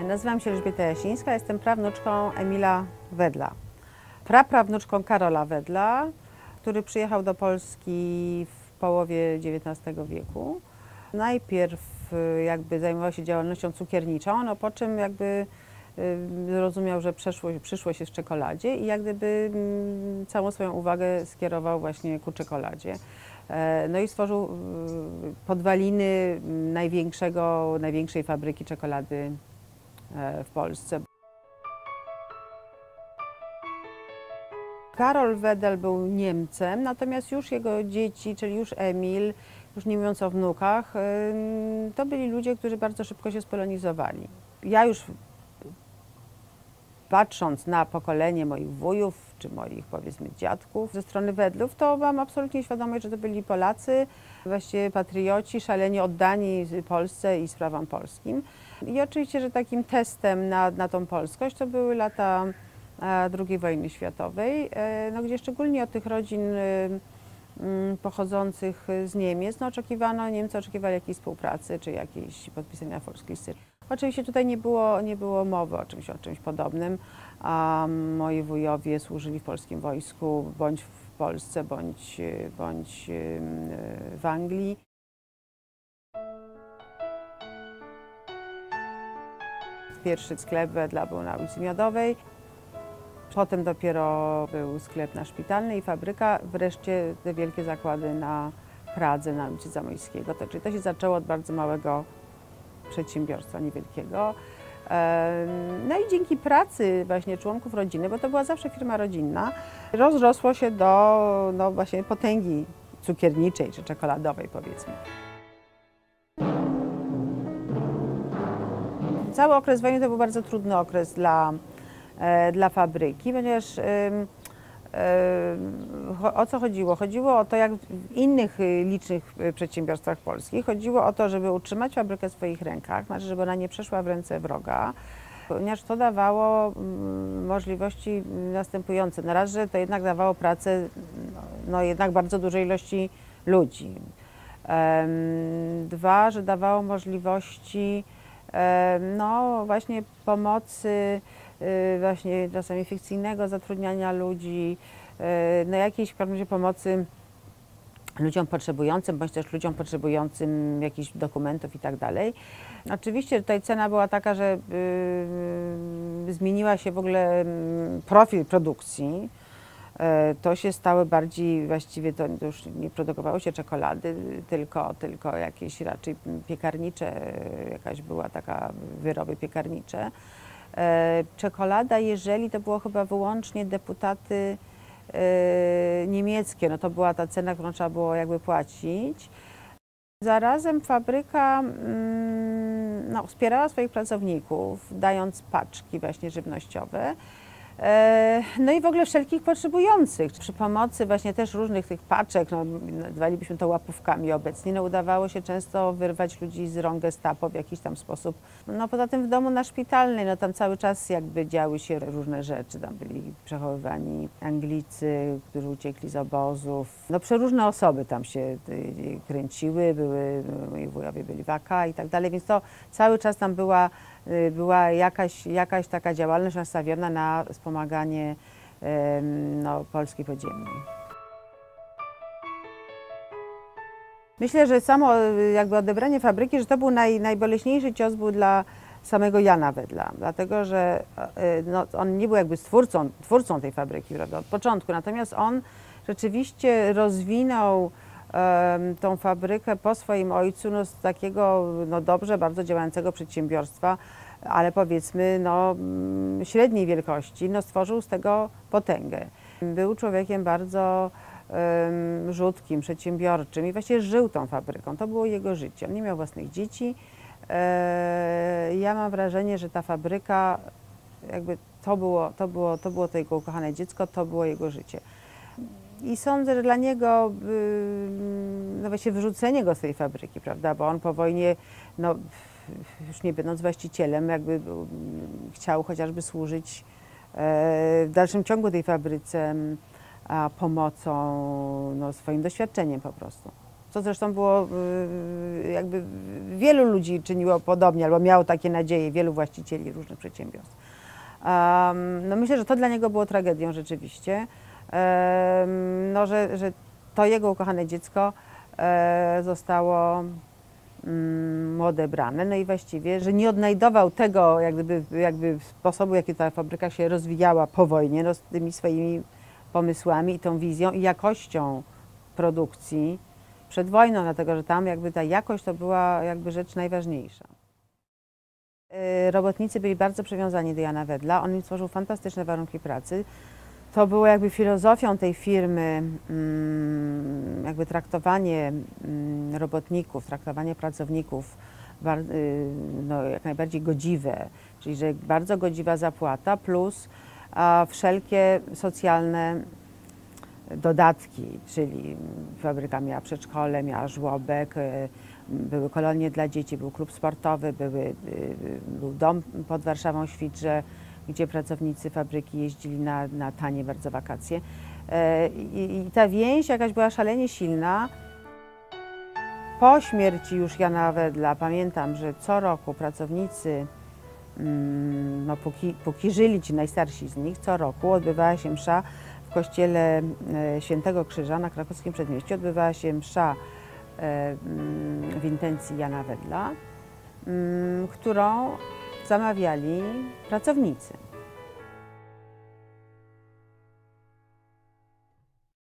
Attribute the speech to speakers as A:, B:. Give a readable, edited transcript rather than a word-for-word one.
A: Nazywam się Elżbieta Jasińska, jestem prawnuczką Emila Wedla, praprawnuczką Karola Wedla, który przyjechał do Polski w połowie XIX wieku. Najpierw jakby zajmował się działalnością cukierniczą, no po czym jakby zrozumiał, że przyszłość jest w czekoladzie i jak gdyby całą swoją uwagę skierował właśnie ku czekoladzie. No i stworzył podwaliny największej fabryki czekolady w Polsce. Karol Wedel był Niemcem, natomiast już jego dzieci, czyli już Emil, już nie mówiąc o wnukach, to byli ludzie, którzy bardzo szybko się spolonizowali. Ja już patrząc na pokolenie moich wujów, czy moich powiedzmy dziadków ze strony Wedlów, to mam absolutnie świadomość, że to byli Polacy, właściwie patrioci, szalenie oddani Polsce i sprawom polskim. I oczywiście, że takim testem na tą polskość to były lata II wojny światowej, no, gdzie szczególnie od tych rodzin pochodzących z Niemiec, no, Niemcy oczekiwali jakiejś współpracy, czy jakiejś podpisania Volkslisty. Oczywiście tutaj nie było mowy o czymś podobnym, a moi wujowie służyli w polskim wojsku, bądź w Polsce, bądź w Anglii. Pierwszy sklep Wedla był na ulicy Miodowej, potem dopiero był sklep na Szpitalnej i fabryka, wreszcie te wielkie zakłady na Pradze, na ulicy Zamojskiego. Czyli to się zaczęło od bardzo małego przedsiębiorstwa, niewielkiego. No i dzięki pracy właśnie członków rodziny, bo to była zawsze firma rodzinna, rozrosło się do właśnie potęgi cukierniczej czy czekoladowej, powiedzmy. Cały okres wojny to był bardzo trudny okres dla fabryki, ponieważ o co chodziło? Chodziło o to, jak w innych licznych przedsiębiorstwach polskich, chodziło o to, żeby utrzymać fabrykę w swoich rękach, znaczy, żeby ona nie przeszła w ręce wroga, ponieważ to dawało możliwości następujące. Na raz, że to jednak dawało pracę jednak bardzo dużej ilości ludzi. Dwa, że dawało możliwości właśnie pomocy, właśnie czasami fikcyjnego zatrudniania ludzi, jakiejś w każdym razie pomocy ludziom potrzebującym, bądź też ludziom potrzebującym jakichś dokumentów i tak dalej. Oczywiście tutaj cena była taka, że zmieniła się w ogóle profil produkcji. To się stały bardziej, właściwie to już nie produkowało się czekolady, tylko jakieś raczej piekarnicze, jakaś była taka wyroby piekarnicze. Czekolada, jeżeli to było chyba wyłącznie deputaty niemieckie, no to była ta cena, którą trzeba było jakby płacić. Zarazem fabryka wspierała swoich pracowników, dając paczki właśnie żywnościowe. No i w ogóle wszelkich potrzebujących. Przy pomocy właśnie też różnych tych paczek, nazwalibyśmy to łapówkami obecnie, udawało się często wyrwać ludzi z rąk Gestapo w jakiś tam sposób. Poza tym w domu na Szpitalnej, tam cały czas jakby działy się różne rzeczy. Tam byli przechowywani Anglicy, którzy uciekli z obozów. Przeróżne osoby tam się kręciły, moi wujowie byli w AK i tak dalej, więc to cały czas tam była jakaś taka działalność nastawiona na wspomaganie Polski podziemnej. Myślę, że samo jakby odebranie fabryki, że to był najboleśniejszy cios był dla samego Jana Wedla, dlatego że on nie był jakby twórcą tej fabryki, prawda, od początku, natomiast on rzeczywiście rozwinął tą fabrykę po swoim ojcu z takiego dobrze, bardzo działającego przedsiębiorstwa, ale powiedzmy średniej wielkości, stworzył z tego potęgę. Był człowiekiem bardzo rzutkim, przedsiębiorczym i właściwie żył tą fabryką. To było jego życie. On nie miał własnych dzieci. Ja mam wrażenie, że ta fabryka, jakby to było to jego ukochane dziecko, to było jego życie. I sądzę, że dla niego właściwie wyrzucenie go z tej fabryki, prawda, bo on po wojnie, już nie będąc właścicielem, jakby chciał chociażby służyć w dalszym ciągu tej fabryce pomocą, swoim doświadczeniem po prostu. Co zresztą było jakby wielu ludzi czyniło podobnie, albo miało takie nadzieje, wielu właścicieli różnych przedsiębiorstw. No myślę, że to dla niego było tragedią rzeczywiście, no, że to jego ukochane dziecko zostało odebrane, no i właściwie, że nie odnajdował tego jakby sposobu, jaki ta fabryka się rozwijała po wojnie, no, z tymi swoimi pomysłami i tą wizją i jakością produkcji przed wojną, dlatego że tam jakby ta jakość to była jakby rzecz najważniejsza. Robotnicy byli bardzo przywiązani do Jana Wedla, on im stworzył fantastyczne warunki pracy. To było jakby filozofią tej firmy, jakby traktowanie robotników, traktowanie pracowników no, jak najbardziej godziwe, czyli że bardzo godziwa zapłata plus wszelkie socjalne dodatki, czyli fabryka miała przedszkole, miała żłobek, były kolonie dla dzieci, był klub sportowy, był dom pod Warszawą Świdrze, gdzie pracownicy fabryki jeździli na tanie bardzo wakacje. I ta więź jakaś była szalenie silna. Po śmierci już Jana Wedla pamiętam, że co roku pracownicy, no póki żyli ci najstarsi z nich, co roku odbywała się msza w kościele Świętego Krzyża na krakowskim przedmieściu. Odbywała się msza w intencji Jana Wedla, którą zamawiali pracownicy.